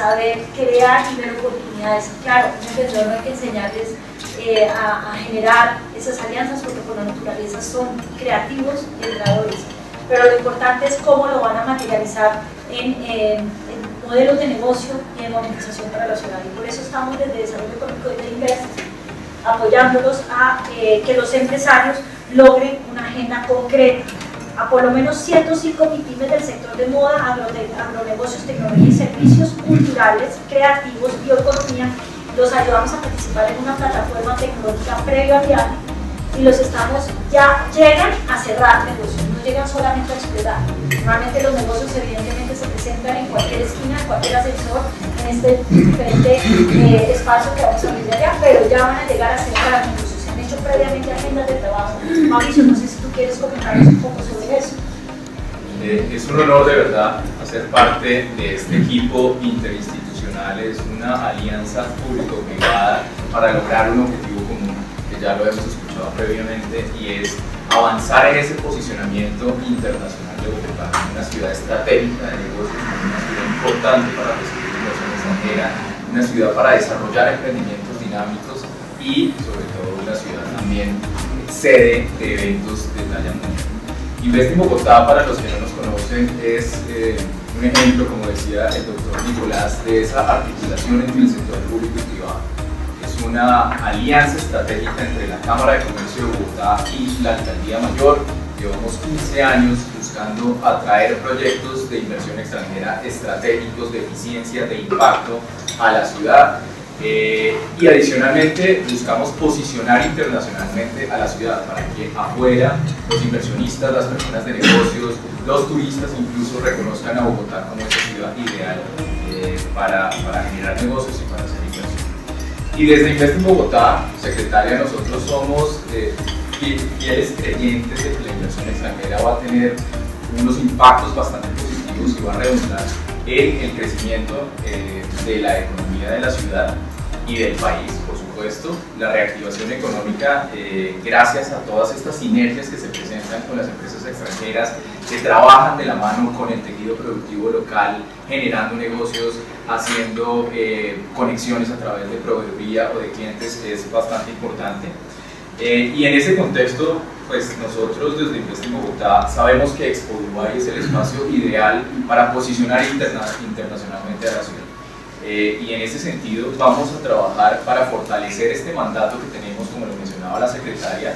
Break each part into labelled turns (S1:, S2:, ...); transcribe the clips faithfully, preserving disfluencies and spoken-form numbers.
S1: saber crear y ver oportunidades. Claro, un emprendedor no hay que enseñarles eh, a, a generar esas alianzas, porque por la naturaleza son creativos y generadores, pero lo importante es cómo lo van a materializar en, en, en modelos de negocio y de monetización para la ciudad. Y por eso estamos desde Desarrollo Económico de Invest apoyándolos a eh, que los empresarios logren una agenda concreta. A por lo menos ciento cinco pymes del sector de moda, agronegocios, tecnología y servicios culturales, creativos, bioeconomía, los ayudamos a participar en una plataforma tecnológica previo a viaje y los estamos, ya llegan a cerrar negocios, no llegan solamente a explotar. Normalmente los negocios evidentemente se presentan en cualquier esquina, en cualquier ascensor, en este diferente eh, espacio que vamos a abrir allá, pero ya van a llegar a cerrar negocios. Se han hecho previamente agendas de trabajo. Mauricio, no sé si tú quieres comentarnos un poco sobre eso.
S2: Eh, es un honor de verdad hacer parte de este equipo interinstitucional, es una alianza público-privada para lograr un objetivo común, que ya lo hemos escuchado previamente, y es avanzar en ese posicionamiento internacional de Bogotá, una ciudad estratégica de negocios, una ciudad importante para recibir inversión extranjera, una ciudad para desarrollar emprendimientos dinámicos y sobre todo una ciudad también sede de eventos de talla mundial. Invest in Bogotá, para los que no nos conocen, es eh, un ejemplo, como decía el doctor Nicolás, de esa articulación entre el sector público y privado. Es una alianza estratégica entre la Cámara de Comercio de Bogotá y la Alcaldía Mayor. Llevamos quince años buscando atraer proyectos de inversión extranjera estratégicos, de eficiencia, de impacto a la ciudad. Eh, y adicionalmente buscamos posicionar internacionalmente a la ciudad para que afuera los inversionistas, las personas de negocios, los turistas incluso reconozcan a Bogotá como esa ciudad ideal eh, para, para generar negocios y para hacer inversión. Y desde Invest in Bogotá, secretaria, nosotros somos eh, fieles creyentes de que la inversión extranjera va a tener unos impactos bastante positivos y va a redundar en el crecimiento eh, de la economía de la ciudad y del país, por supuesto, la reactivación económica eh, gracias a todas estas sinergias que se presentan con las empresas extranjeras que trabajan de la mano con el tejido productivo local, generando negocios, haciendo eh, conexiones a través de proveeduría o de clientes, es bastante importante. Eh, y en ese contexto, pues nosotros desde Invest in Bogotá sabemos que Expo Dubai es el espacio ideal para posicionar interna internacionalmente a la ciudad. Eh, y en ese sentido vamos a trabajar para fortalecer este mandato que tenemos, como lo mencionaba la secretaria,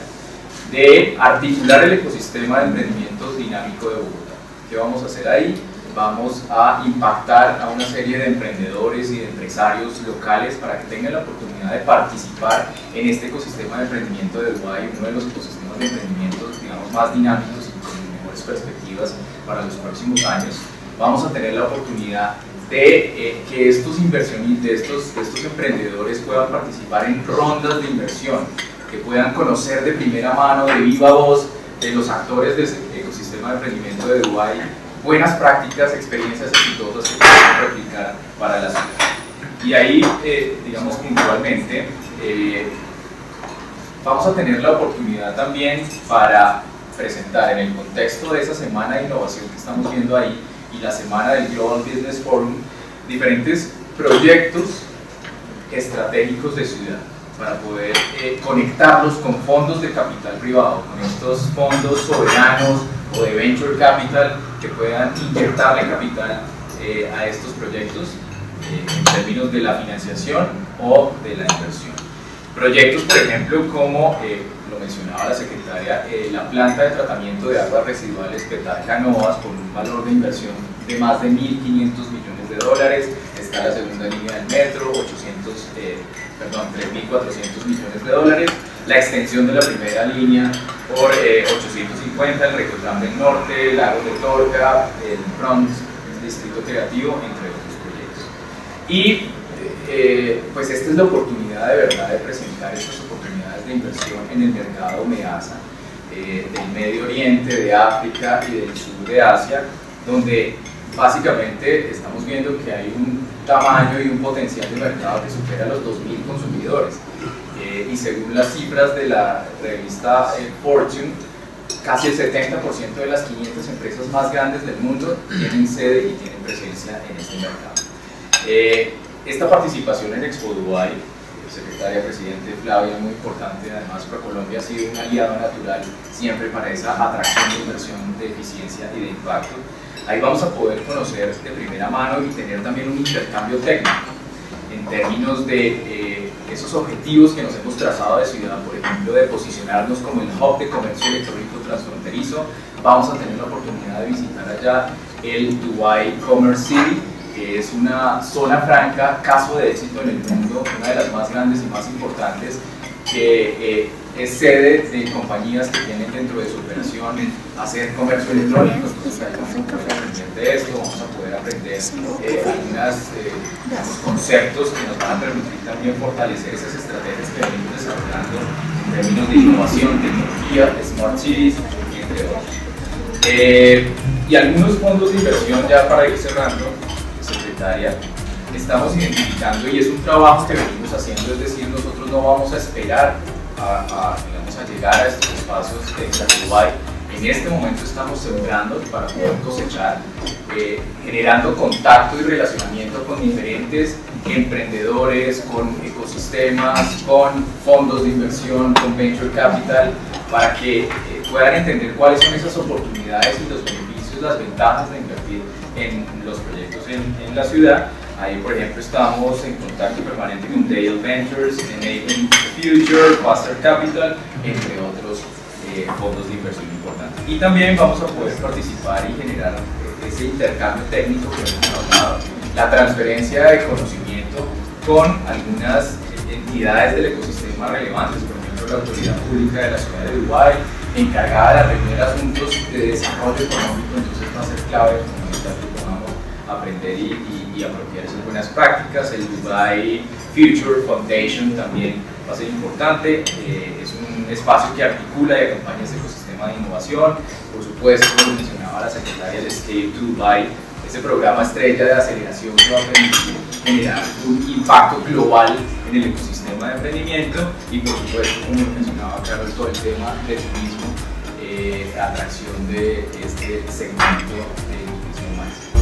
S2: de articular el ecosistema de emprendimiento dinámico de Bogotá. ¿Qué vamos a hacer ahí? Vamos a impactar a una serie de emprendedores y de empresarios locales para que tengan la oportunidad de participar en este ecosistema de emprendimiento de Dubái, uno de los ecosistemas de emprendimiento, digamos, más dinámicos y con mejores perspectivas para los próximos años. Vamos a tener la oportunidad de eh, que estos inversionistas, de estos, de estos emprendedores puedan participar en rondas de inversión, que puedan conocer de primera mano, de viva voz, de los actores del ecosistema de emprendimiento de Dubái, buenas prácticas, experiencias exitosas que puedan replicar para la ciudad. Y ahí, eh, digamos puntualmente, eh, vamos a tener la oportunidad también para presentar en el contexto de esa semana de innovación que estamos viendo ahí y la semana del Global Business Forum, diferentes proyectos estratégicos de ciudad para poder eh, conectarlos con fondos de capital privado, con estos fondos soberanos o de venture capital que puedan inyectarle capital eh, a estos proyectos eh, en términos de la financiación o de la inversión. Proyectos, por ejemplo, como eh, lo mencionaba la secretaria, eh, la planta de tratamiento de aguas residuales Petal Canoas, con un valor de inversión de más de mil quinientos millones de dólares. Está la segunda línea del metro, ochocientos, eh, perdón, tres mil cuatrocientos millones de dólares. La extensión de la primera línea por eh, ochocientos cincuenta, el Recotram del Norte, el Lago de Torca, el Bronx, el Distrito Creativo, entre otros proyectos. Y eh, pues esta es la oportunidad de verdad de presentar estas oportunidades de inversión en el mercado MEASA, eh, del Medio Oriente, de África y del sur de Asia, donde básicamente estamos viendo que hay un tamaño y un potencial de mercado que supera los dos mil consumidores. Eh, y según las cifras de la revista eh, Fortune, casi el setenta por ciento de las quinientas empresas más grandes del mundo tienen sede y tienen presencia en este mercado. Eh, esta participación en Expo Dubai, secretaria, presidente Flavia, muy importante. Además, ProColombia ha sido un aliado natural siempre para esa atracción de inversión, de eficiencia y de impacto. Ahí vamos a poder conocer de primera mano y tener también un intercambio técnico en términos de eh, esos objetivos que nos hemos trazado de ciudad, por ejemplo, de posicionarnos como el hub de comercio electrónico transfronterizo. Vamos a tener la oportunidad de visitar allá el Dubai Commerce City, que es una zona franca, caso de éxito en el mundo, una de las más grandes y más importantes, que eh, es sede de compañías que tienen dentro de su operación hacer comercio electrónico. Entonces ahí vamos a poder aprender de esto, vamos a poder aprender eh, algunos eh, conceptos que nos van a permitir también fortalecer esas estrategias que venimos desarrollando en términos de innovación, tecnología, smart cities, entre otros. Eh, y algunos fondos de inversión, ya para ir cerrando, secretaria, estamos identificando, y es un trabajo que venimos haciendo, es decir, nosotros no vamos a esperar a, a, digamos, a llegar a estos espacios de Dubai. En este momento estamos sembrando para poder cosechar, eh, generando contacto y relacionamiento con diferentes emprendedores, con ecosistemas, con fondos de inversión, con venture capital, para que eh, puedan entender cuáles son esas oportunidades y los beneficios, las ventajas de invertir en los proyectos en, en la ciudad. Ahí, por ejemplo, estamos en contacto permanente con Dale Ventures, Enabling the Future, Faster Capital, entre otros eh, fondos de inversión importantes. Y también vamos a poder participar y generar eh, ese intercambio técnico que hemos hablado, la transferencia de conocimiento con algunas entidades del ecosistema relevantes, por ejemplo, la Autoridad Pública de la Ciudad de Dubái, encargada de atender asuntos de desarrollo económico. Entonces va a ser clave que podamos aprender y, y, y apropiar esas buenas prácticas. El Dubai Future Foundation también va a ser importante, eh, es un espacio que articula y acompaña ese ecosistema de innovación. Por supuesto, como mencionaba la secretaria, el Escape to Dubai, ese programa estrella de aceleración que va a permitir generar un impacto global en el ecosistema de emprendimiento. Y por supuesto, como mencionaba Carlos, todo el tema de turismo, eh, atracción de este segmento de turismo más.